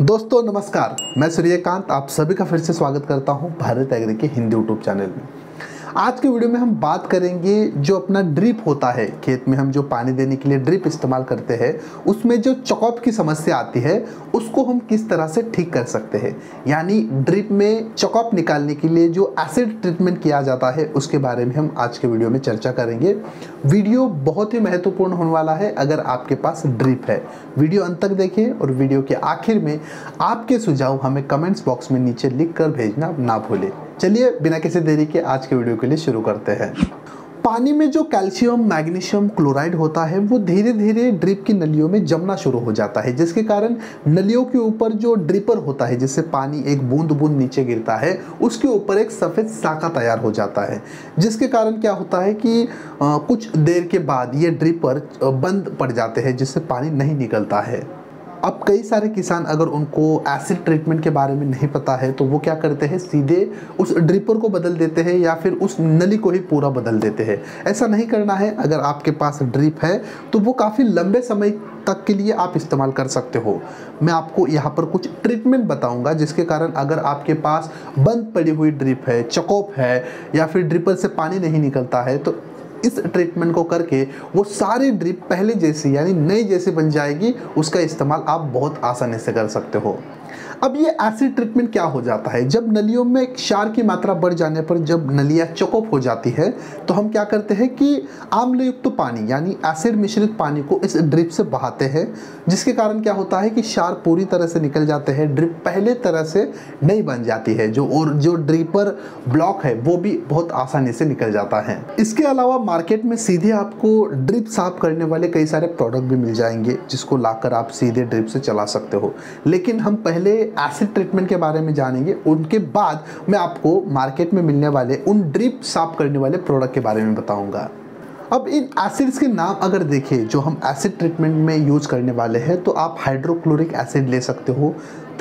दोस्तों नमस्कार, मैं सूर्यकांत आप सभी का फिर से स्वागत करता हूं भारत एग्री के हिंदी यूट्यूब चैनल में। आज के वीडियो में हम बात करेंगे जो अपना ड्रिप होता है, खेत में हम जो पानी देने के लिए ड्रिप इस्तेमाल करते हैं, उसमें जो चॉकअप की समस्या आती है उसको हम किस तरह से ठीक कर सकते हैं। यानी ड्रिप में चॉकअप निकालने के लिए जो एसिड ट्रीटमेंट किया जाता है उसके बारे में हम आज के वीडियो में चर्चा करेंगे। वीडियो बहुत ही महत्वपूर्ण होने वाला है अगर आपके पास ड्रिप है। वीडियो अंत तक देखें और वीडियो के आखिर में आपके सुझाव हमें कमेंट्स बॉक्स में नीचे लिख कर भेजना ना भूलें। चलिए बिना किसी देरी के आज के वीडियो के लिए शुरू करते हैं। पानी में जो कैल्शियम मैग्नीशियम क्लोराइड होता है वो धीरे धीरे ड्रिप की नलियों में जमना शुरू हो जाता है, जिसके कारण नलियों के ऊपर जो ड्रिपर होता है जिससे पानी एक बूंद बूंद नीचे गिरता है उसके ऊपर एक सफ़ेद साका तैयार हो जाता है, जिसके कारण क्या होता है कि कुछ देर के बाद ये ड्रिपर बंद पड़ जाते हैं जिससे पानी नहीं निकलता है। अब कई सारे किसान अगर उनको एसिड ट्रीटमेंट के बारे में नहीं पता है तो वो क्या करते हैं, सीधे उस ड्रिपर को बदल देते हैं या फिर उस नली को ही पूरा बदल देते हैं। ऐसा नहीं करना है। अगर आपके पास ड्रिप है तो वो काफ़ी लंबे समय तक के लिए आप इस्तेमाल कर सकते हो। मैं आपको यहाँ पर कुछ ट्रीटमेंट बताऊंगा जिसके कारण अगर आपके पास बंद पड़ी हुई ड्रिप है, चॉकअप है या फिर ड्रिपर से पानी नहीं निकलता है तो इस ट्रीटमेंट को करके वो सारी ड्रिप पहले जैसी यानी नई जैसी बन जाएगी। उसका इस्तेमाल आप बहुत आसानी से कर सकते हो। अब ये एसिड ट्रीटमेंट क्या हो जाता है, जब नलियों में क्षार की मात्रा बढ़ जाने पर जब नलियाँ चॉकअप हो जाती है तो हम क्या करते हैं कि आम्लयुक्त पानी यानी एसिड मिश्रित पानी को इस ड्रिप से बहाते हैं, जिसके कारण क्या होता है कि क्षार पूरी तरह से निकल जाते हैं। ड्रिप पहले तरह से नई बन जाती है जो ड्रिपर ब्लॉक है वो भी बहुत आसानी से निकल जाता है। इसके अलावा मार्केट में सीधे आपको ड्रिप साफ करने वाले कई सारे प्रोडक्ट भी मिल जाएंगे जिसको लाकर आप सीधे ड्रिप से चला सकते हो, लेकिन हम पहले एसिड ट्रीटमेंट के बारे में जानेंगे। उनके बाद मैं आपको मार्केट में मिलने वाले उन ड्रिप साफ करने वाले प्रोडक्ट के बारे में बताऊंगा। अब इन एसिड्स के नाम अगर देखें जो हम एसिड ट्रीटमेंट में यूज करने वाले हैं तो आप हाइड्रोक्लोरिक एसिड ले सकते हो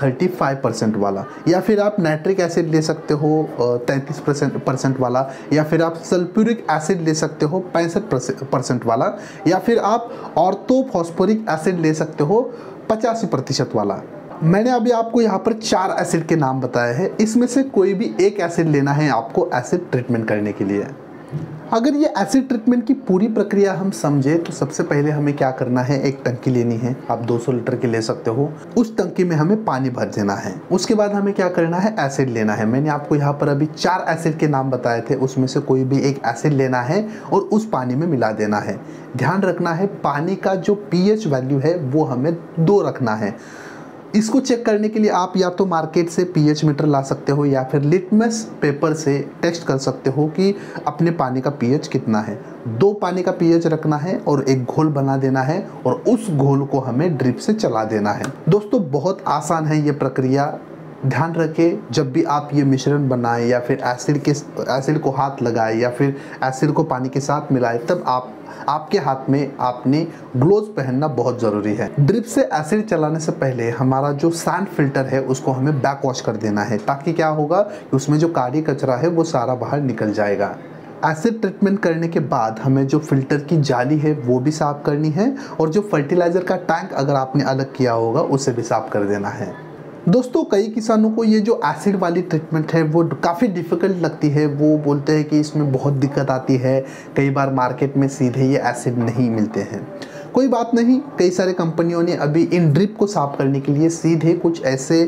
35% वाला, या फिर आप नाइट्रिक एसिड ले सकते हो 33% वाला, या फिर आप सल्फ्यूरिक एसिड ले सकते हो 65% वाला, या फिर आप ऑर्थोफॉस्फोरिक एसिड ले सकते हो 85% वाला। मैंने अभी आपको यहाँ पर 4 एसिड के नाम बताए हैं, इसमें से कोई भी एक एसिड लेना है आपको एसिड ट्रीटमेंट करने के लिए। अगर ये एसिड ट्रीटमेंट की पूरी प्रक्रिया हम समझे तो सबसे पहले हमें क्या करना है, एक टंकी लेनी है, आप 200 लीटर की ले सकते हो। उस टंकी में हमें पानी भर देना है। उसके बाद हमें क्या करना है, एसिड लेना है। मैंने आपको यहाँ पर अभी 4 एसिड के नाम बताए थे, उसमें से कोई भी एक एसिड लेना है और उस पानी में मिला देना है। ध्यान रखना है पानी का जो pH वैल्यू है वो हमें 2 रखना है। इसको चेक करने के लिए आप या तो मार्केट से pH मीटर ला सकते हो या फिर लिटमस पेपर से टेस्ट कर सकते हो कि अपने पानी का pH कितना है। 2 पानी का pH रखना है और एक घोल बना देना है और उस घोल को हमें ड्रिप से चला देना है। दोस्तों बहुत आसान है ये प्रक्रिया। ध्यान रखें जब भी आप ये मिश्रण बनाएं या फिर एसिड को हाथ लगाएं या फिर एसिड को पानी के साथ मिलाएं, तब आपके हाथ में आपने ग्लोव्स पहनना बहुत ज़रूरी है। ड्रिप से एसिड चलाने से पहले हमारा जो सैंड फिल्टर है उसको हमें बैक वॉश कर देना है, ताकि क्या होगा कि उसमें जो काली कचरा है वो सारा बाहर निकल जाएगा। एसिड ट्रीटमेंट करने के बाद हमें जो फिल्टर की जाली है वो भी साफ़ करनी है और जो फर्टिलाइज़र का टैंक अगर आपने अलग किया होगा उसे भी साफ़ कर देना है। दोस्तों कई किसानों को ये जो एसिड वाली ट्रीटमेंट है वो काफ़ी डिफ़िकल्ट लगती है। वो बोलते हैं कि इसमें बहुत दिक्कत आती है, कई बार मार्केट में सीधे ये एसिड नहीं मिलते हैं। कोई बात नहीं, कई सारे कंपनियों ने अभी इन ड्रिप को साफ़ करने के लिए सीधे कुछ ऐसे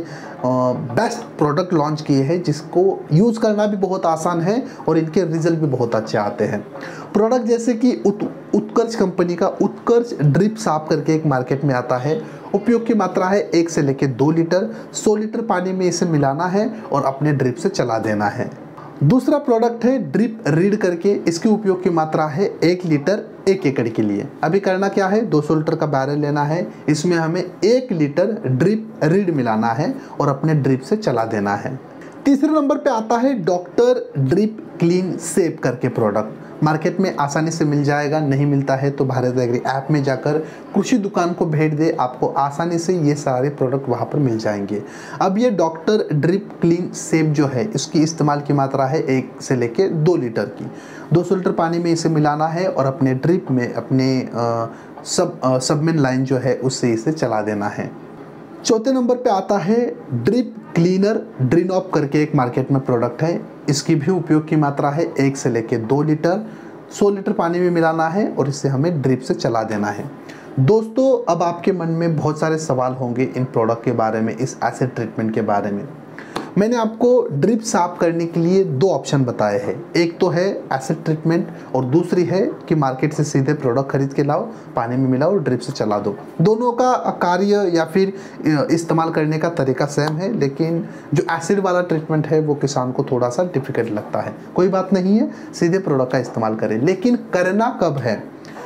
बेस्ट प्रोडक्ट लॉन्च किए हैं जिसको यूज़ करना भी बहुत आसान है और इनके रिजल्ट भी बहुत अच्छे आते हैं। प्रोडक्ट जैसे कि उत्कर्ष कंपनी का उत्कर्ष ड्रिप साफ करके एक मार्केट में आता है। उपयोग की मात्रा है 1 से लेकर 2 लीटर। 100 लीटर पानी में इसे मिलाना है और अपने ड्रिप से चला देना है। दूसरा प्रोडक्ट है ड्रिप रीड करके, इसकी उपयोग की मात्रा है 1 लीटर 1 एकड़ के लिए। अभी करना क्या है, 200 लीटर का बैरल लेना है, इसमें हमें 1 लीटर ड्रिप रीड मिलाना है और अपने ड्रिप से चला देना है। तीसरे नंबर पे आता है डॉक्टर ड्रिप क्लीन सेव करके प्रोडक्ट। मार्केट में आसानी से मिल जाएगा, नहीं मिलता है तो भारत एग्री ऐप में जाकर कृषि दुकान को भेज दे, आपको आसानी से ये सारे प्रोडक्ट वहाँ पर मिल जाएंगे। अब ये डॉक्टर ड्रिप क्लीन सेव जो है इसकी इस्तेमाल की मात्रा है 1 से लेके 2 लीटर की। 200 लीटर पानी में इसे मिलाना है और अपने ड्रिप में अपने सबमेन लाइन जो है उससे इसे चला देना है। चौथे नंबर पे आता है ड्रिप क्लीनर ड्रिनॉप करके एक मार्केट में प्रोडक्ट है। इसकी भी उपयोग की मात्रा है 1 से लेकर 2 लीटर, 100 लीटर पानी में मिलाना है और इसे हमें ड्रिप से चला देना है। दोस्तों, अब आपके मन में बहुत सारे सवाल होंगे इन प्रोडक्ट के बारे में, इस एसिड ट्रीटमेंट के बारे में। मैंने आपको ड्रिप साफ करने के लिए 2 ऑप्शन बताए हैं। एक तो है एसिड ट्रीटमेंट और दूसरी है कि मार्केट से सीधे प्रोडक्ट खरीद के लाओ, पानी में मिलाओ और ड्रिप से चला दो। दोनों का कार्य या फिर इस्तेमाल करने का तरीका सेम है, लेकिन जो एसिड वाला ट्रीटमेंट है वो किसान को थोड़ा सा डिफिकल्ट लगता है। कोई बात नहीं है, सीधे प्रोडक्ट का इस्तेमाल करें, लेकिन करना कब है।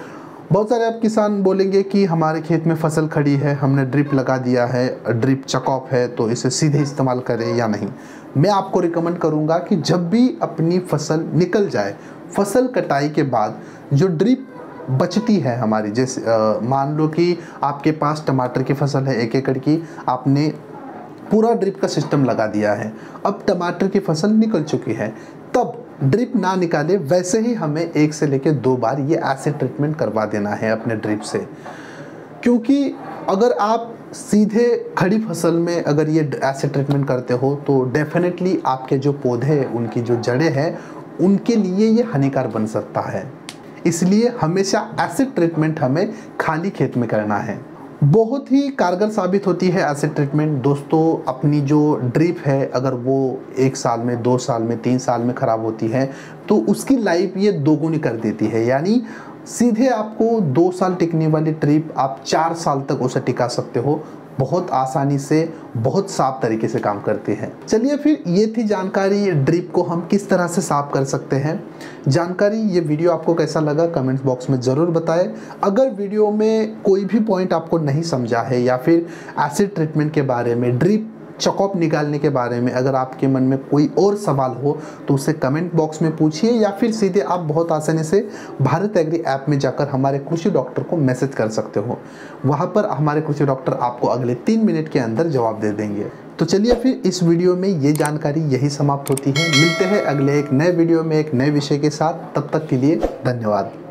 बहुत सारे आप किसान बोलेंगे कि हमारे खेत में फसल खड़ी है, हमने ड्रिप लगा दिया है, ड्रिप चकॉप है, तो इसे सीधे इस्तेमाल करें या नहीं। मैं आपको रिकमेंड करूंगा कि जब भी अपनी फसल निकल जाए, फसल कटाई के बाद जो ड्रिप बचती है हमारी, जैसे मान लो कि आपके पास टमाटर की फसल है 1 एकड़ की, आपने पूरा ड्रिप का सिस्टम लगा दिया है, अब टमाटर की फसल निकल चुकी है, तब ड्रिप ना निकाले, वैसे ही हमें 1 से लेकर 2 बार ये एसिड ट्रीटमेंट करवा देना है अपने ड्रिप से। क्योंकि अगर आप सीधे खड़ी फसल में अगर ये एसिड ट्रीटमेंट करते हो तो डेफिनेटली आपके जो पौधे हैं, उनकी जो जड़ें हैं, उनके लिए ये हानिकारक बन सकता है। इसलिए हमेशा एसिड ट्रीटमेंट हमें खाली खेत में करना है। बहुत ही कारगर साबित होती है एसिड ट्रीटमेंट। दोस्तों, अपनी जो ड्रिप है अगर वो 1 साल में, 2 साल में, 3 साल में ख़राब होती है तो उसकी लाइफ ये दोगुनी कर देती है। यानी सीधे आपको 2 साल टिकने वाली ड्रिप आप 4 साल तक उसे टिका सकते हो। बहुत आसानी से, बहुत साफ तरीके से काम करती है। चलिए फिर ये थी जानकारी ड्रिप को हम किस तरह से साफ कर सकते हैं। जानकारी, ये वीडियो आपको कैसा लगा कमेंट्स बॉक्स में ज़रूर बताएं। अगर वीडियो में कोई भी पॉइंट आपको नहीं समझा है या फिर एसिड ट्रीटमेंट के बारे में, ड्रिप चकॉप निकालने के बारे में अगर आपके मन में कोई और सवाल हो तो उसे कमेंट बॉक्स में पूछिए, या फिर सीधे आप बहुत आसानी से भारत एग्री ऐप में जाकर हमारे कृषि डॉक्टर को मैसेज कर सकते हो। वहाँ पर हमारे कृषि डॉक्टर आपको अगले 3 मिनट के अंदर जवाब दे देंगे। तो चलिए फिर इस वीडियो में ये जानकारी यही समाप्त होती है। मिलते हैं अगले एक नए वीडियो में एक नए विषय के साथ। तब तक के लिए धन्यवाद।